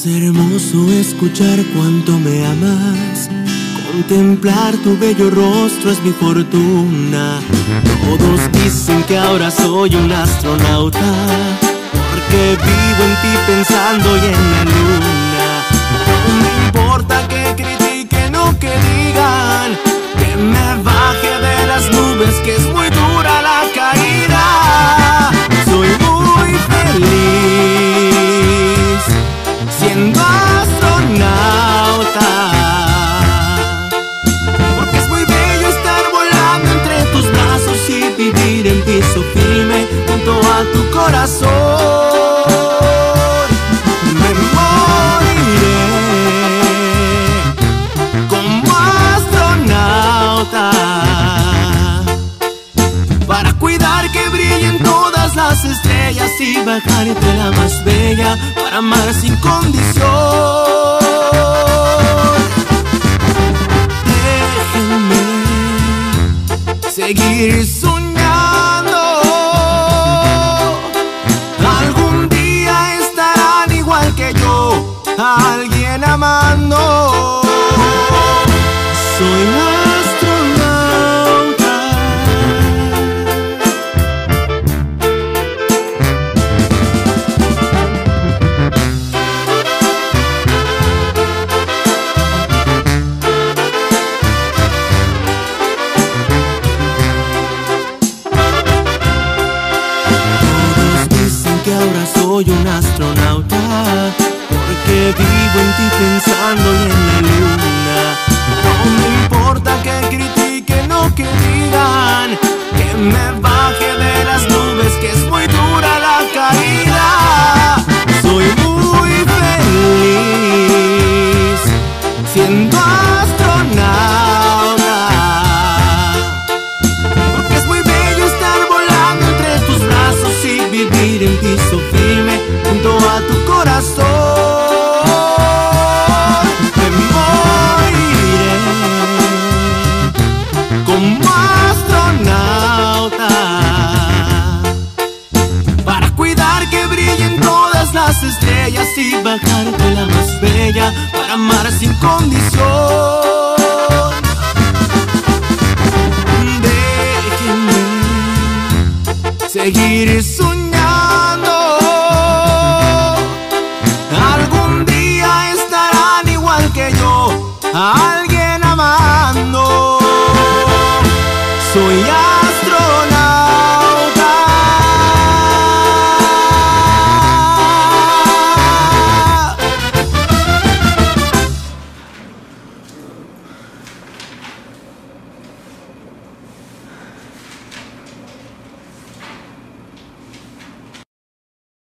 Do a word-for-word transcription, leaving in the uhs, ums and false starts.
Es hermoso escuchar cuánto me amas, contemplar tu bello rostro es mi fortuna. Todos dicen que ahora soy un astronauta, porque vivo en ti pensando y en la luna. No me importa que critiquen o que digan que me baje de las nubes, que es muy dura la caída. Soy muy feliz siendo astronauta, porque es muy bello estar volando entre tus brazos y vivir en piso firme junto a tu corazón. Me moriré como astronauta para cuidar que brillen todas las estrellas y bajarte la más bella para amar sin condición. Déjenme seguir soñando, algún día estarán igual que yo, a alguien amando. Soy astronauta. Todos dicen que ahora soy un astronauta, porque vivo en ti pensando y en la luna. No me importa que critiquen o que digan que me baje de las nubes, que es muy dura la caída. Soy muy feliz siendo astronauta, porque es muy bello estar volando entre tus brazos y vivir en piso firme junto a tu corazón. Como astronauta para cuidar que brillen todas las estrellas y bajarte la más bella para amar sin condición. Déjenme seguir soñando,